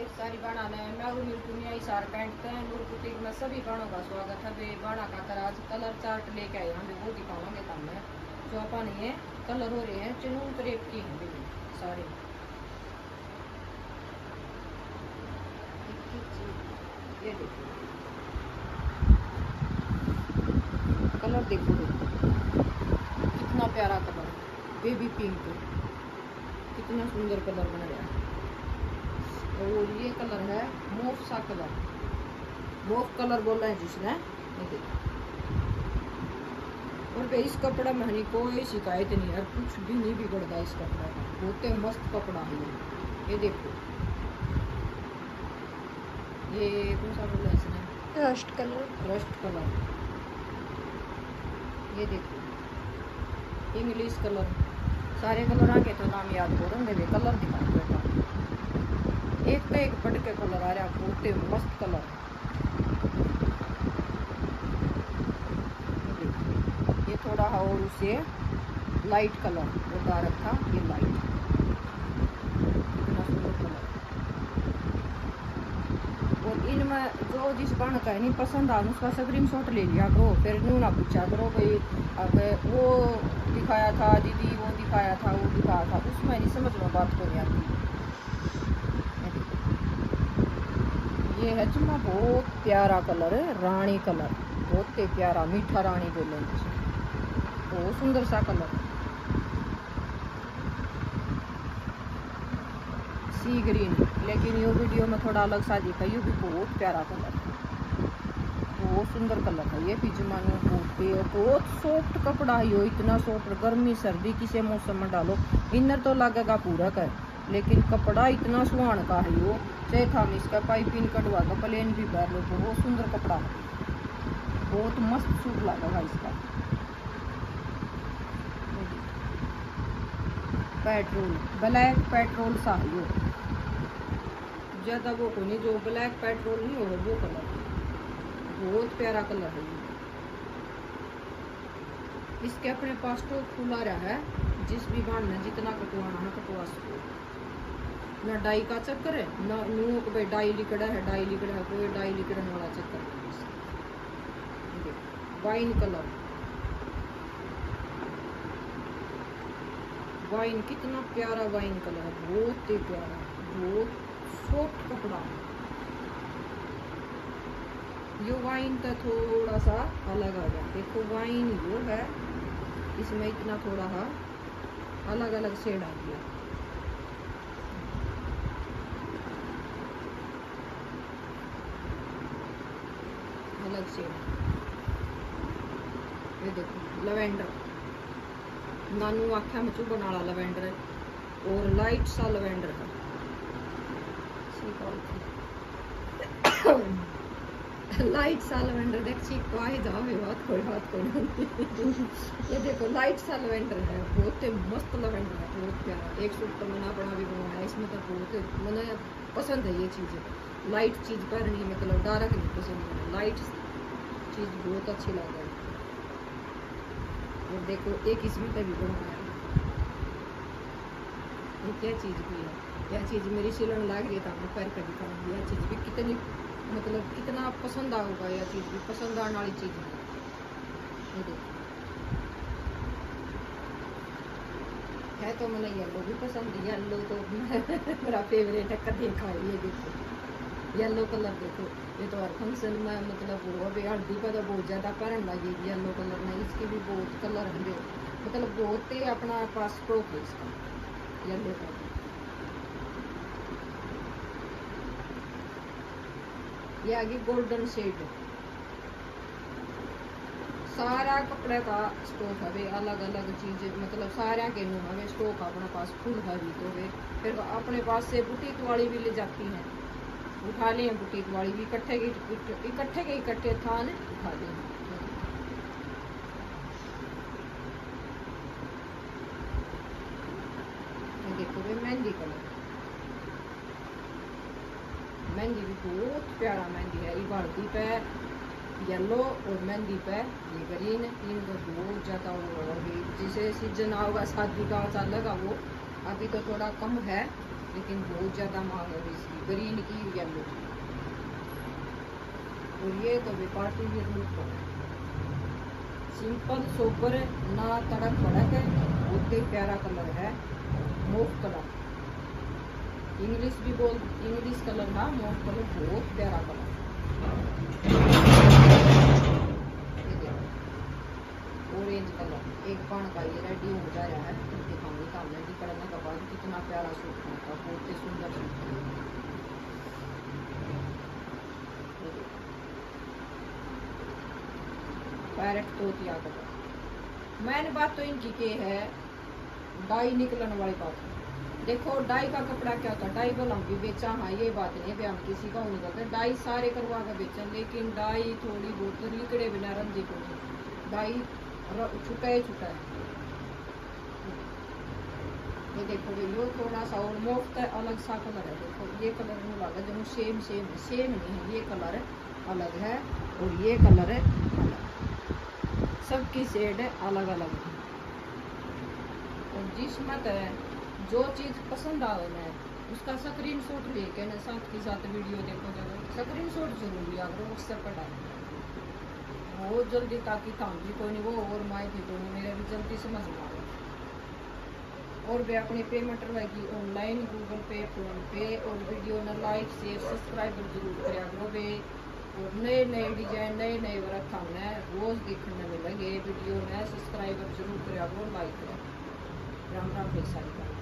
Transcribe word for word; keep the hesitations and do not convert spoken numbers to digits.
सारी बाणा ने मैं नीलकुनिया इशार पेंट है नूर बुटीक में सभी बाणों का स्वागत है। वे बाणा का कर आज कलर चार्ट लेके आए हैं, वो दिखावांगे तुम्हें। जो अपन ये कलर हो रहे हैं चनून क्रेप की हैं सारे। ये देखो कलर, देखो देखो कितना प्यारा कलर, बेबी पिंक, कितना सुंदर कलर बन रहा है। और ये कलर है मोफ सा कलर, मोफ कलर बोल रहे हैं जिसने। ये देखो, और भाई इस कपड़ा में हनी कोई शिकायत नहीं है, कुछ भी नहीं बिगड़ता इस कपड़ा का, बहुत मस्त कपड़ा है ये। ये देखो ये कौन सा बोला इसने, रस्ट कलर, रस्ट कलर। ये देखो इंग्लिश कलर, सारे कलर आके तो नाम याद करो मेरे कलर दिखाते हैं। एक तो एक बढ़ के कलर आ रहा है, बहुत मस्त कलर। ये थोड़ा है और उसे लाइट कलर बता रखा, ये लाइट, कितना सुंदर कलर। और इनमें जो जिस बाण का नहीं पसंद आ उसका स्क्रीन शॉट ले लिया करो, फिर न्यू ना पूछा करो भाई अब वो दिखाया था दीदी, वो दिखाया था वो दिखाया था, उसमें नहीं समझ में बात को नहीं आती। ये है चुम्मा, बहुत प्यारा कलर है, रानी कलर, बहुत ही प्यारा, मीठा रानी बोले, बहुत सुंदर सा कलर। सी ग्रीन, लेकिन ये वीडियो में थोड़ा अलग सा दिखा, ये भी बहुत प्यारा कलर, बहुत सुंदर कलर है। ये पिजमानो बहुत बहुत सॉफ्ट कपड़ा है यो, इतना सॉफ्ट, गर्मी सर्दी किसी मौसम में डालो। इनर तो लगेगा पूरा का, लेकिन कपड़ा इतना सुहान का है यो, चाहे हम इसका पाइपिंग कटवा का प्लेन भी पहन लो, बहुत सुंदर कपड़ा है, बहुत मस्त सूट लगेगा इसका। पेट्रोल, ब्लैक पेट्रोल सा है यो, ज्यादा वो को नहीं, जो ब्लैक पेट्रोल नहीं होगा वो कलर, बहुत प्यारा कलर है। इसके अपने पास तो खुला रहा है, जिस भी बाण में जितना कटवाना है कटवा सको, ना डाई का चक्कर है ना न्यू को भाई डाई लिकड़ा है, डाई लिकड़ा है, कोई डाई लिकड़ने वाला चक्कर नहीं। वाइन कलर, वाइन, कितना प्यारा वाइन कलर है, बहुत ही प्यारा, बहुत सॉफ्ट कपड़ा है। यो वाइन का थोड़ा सा अलग आ गया, देखो वाइन यो है, इसमें इतना थोड़ा सा अलग अलग शेड आ गया। अलग शेड, ये देखो लवेंडर, नानू आख्या में चुभन वाला लवेंडर है, और लाइट सा लवेंडर है। लाइट सा लवेंडर देख चीक तो आए जाओ, बात कोई बात कोई। ये देखो लाइट सा लवेंडर है, बहुत मस्त लवेंडर है, बहुत प्यारा। एक सूट तो मैंने अपना भी बनवाया, इसमें तो बहुत मैंने पसंद है ये चीज़ें, लाइट चीज़ पहननी, मतलब डार्क नहीं पसंद है, लाइट चीज़ बहुत अच्छी लग रही है। और देखो एक इसमें का भी बनवाया, ये क्या चीज़ भी है, यह चीज़ मेरी सिलन लग रही था, मैं पैर का दिखाऊंगी। यह चीज़ भी कितनी, मतलब कितना पसंद आऊगा, यह चीज़ भी पसंद आने वाली चीज़ है। ये देखो है तो मैंने येलो भी पसंद है, येलो तो मेरा फेवरेट है, कभी खाए। ये देखो येलो कलर, देखो ये तो हर फंक्शन में, मतलब अभी हल्दी का तो बहुत ज़्यादा पहन लगेगी येलो कलर में, इसके भी बहुत कलर है, मतलब बहुत ही अपना पास स्टॉक है इसका येलो का। ये आगे गोल्डन शेड, सारा कपड़े का स्टॉक है, अलग अलग चीज़ें, मतलब सारा के नु हमें स्टॉक अपने पास फुल है भी, तो वे फिर अपने पास से बुटीक वाली भी ले जाती हैं, उठा लिए बुटीक वाली भी, इकट्ठे के इकट्ठे के इकट्ठे थान उठा लिए। देखो वे मेहंदी कलर, मेहंदी भी बहुत प्यारा मेहंदी है, ये हल्दी पे येलो और मेहंदी पे ये ग्रीन, इनको बहुत ज़्यादा वो होगी, जिसे सीजन आओगा शादी का चलेगा वो, अभी तो थोड़ा कम है, लेकिन बहुत ज़्यादा मांग है इसकी, ग्रीन की येलो। और ये तो भी पार्टी भी लुक है, सिंपल सोबर ना तड़क भड़क है, बहुत ही प्यारा कलर है, मूव कलर, इंग्लिश भी बोल, इंग्लिश कलर ना मूव कलर, बहुत प्यारा कलर। ऑरेंज कलर एक बाण का ये रेडी हो जा रहा है, दिखाऊंगी सामने निकलने के बाद कितना प्यारा सूट होता है, बहुत ही सुंदर सूट है। पैरेट तोतिया कलर। मैंने बात तो इनकी के है डाई निकलने वाली बात। देखो डाई का कपड़ा क्या होता है, डाई वाला भी बेचा, हाँ ये बात नहीं भी हम किसी का नहीं करते, डाई सारे करवा कर बेचा, लेकिन डाई थोड़ी बहुत लिकड़े बिना रंजी को डाई छुटा है छुटा है। ये देखो ये थोड़ा सा और मुफ्त है, अलग सा कलर है, देखो ये कलर नहीं लगा जो सेम सेम सेम नहीं है, ये कलर अलग है और ये कलर है अलग, सबकी शेड है अलग अलग है। और जिसमें है जो चीज़ पसंद आवे ना उसका स्क्रीन शॉट लेके ना साथ के साथ वीडियो देखो, जब स्क्रीन शॉट जरूर लिया करो, उससे पढ़ा बहुत जल्दी, ताकि काम भी कोई नहीं वो और माए भी कोई नहीं, मेरे भी जल्दी समझ में आए। और वे अपनी पेमेंट रहेगी ऑनलाइन, गूगल पे, फोन पे, और वीडियो ना लाइक शेयर सब्सक्राइब जरूर करा करो वे। और नए नए डिजाइन नए नए वर्क हमने रोज देखने मिलेंगे वीडियो में, सब्सक्राइबर जरूर करा करो, लाइक करो। राम राम, फिर सारी